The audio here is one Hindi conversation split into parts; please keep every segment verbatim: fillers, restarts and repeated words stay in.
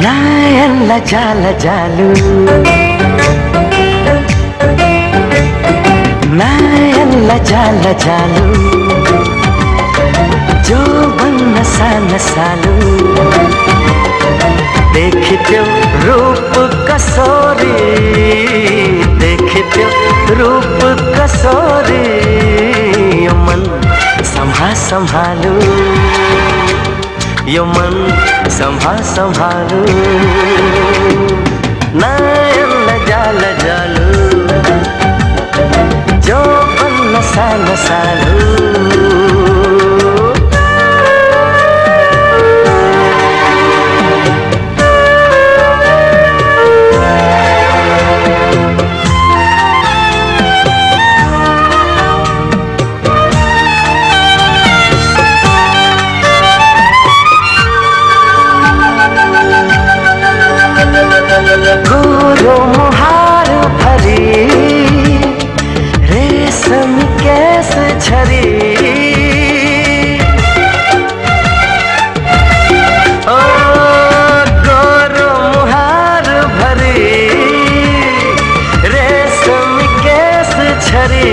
నయన జాల జాలు నయన జాల జాలు जो बन नसा नसालू देखते रूप कसोरी देखते रूप कसोरी यो मन संभा संभालू यो मन संभा संभालू नयन जाल जालू जो बन नसा नसालू गोरो मुहार भरी रेशम केस झरी ओ गोरो मुहार भरी रेशम केस झरी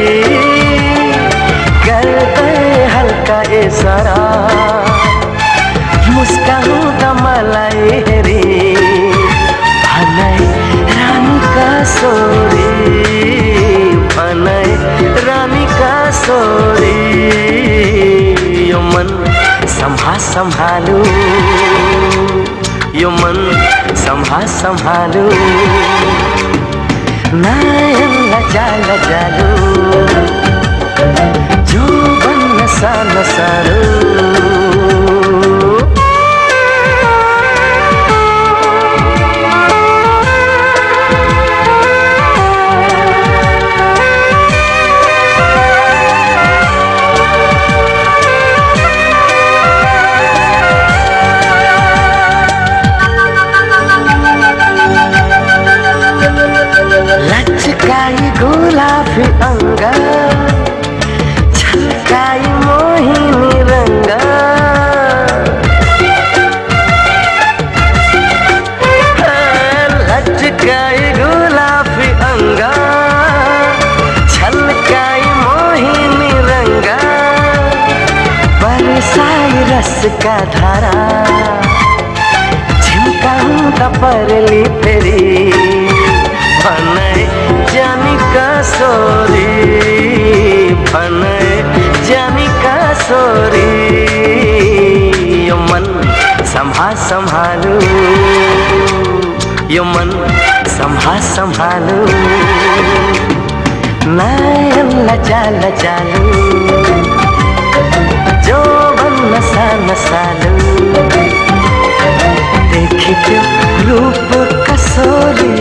करते हल्का इशारा मुस्कान कमलाई हेरी रानी का सोरी भनय रानी का सोरी यो मन संभा संभालू यो मन संभा संभालू नयन लजा लजालू जो बन नसा नसालू लचकाई गुलाबी अंगा छलकाई मोहिनी रंगा लचकाई गुलाबी अंगा छलकाई मोहिनी रंगा बरसाई रस का धारा झिमकाऊं परली फेरी भनय जानी का सोरी भनय जानी का सोरी यो मन संभा संभालू यो मन संभा संभालू नयन लजा लजालू जो बन नसा नसालू देखते रूप कसोरी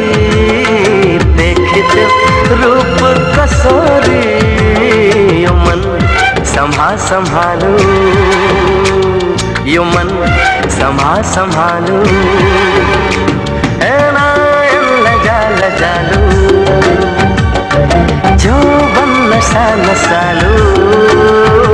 देखते रूप कसोरी यो मन संभा संभालू यो मन संभा संभालू नयन लजा लजालू जो बन नसा नसालू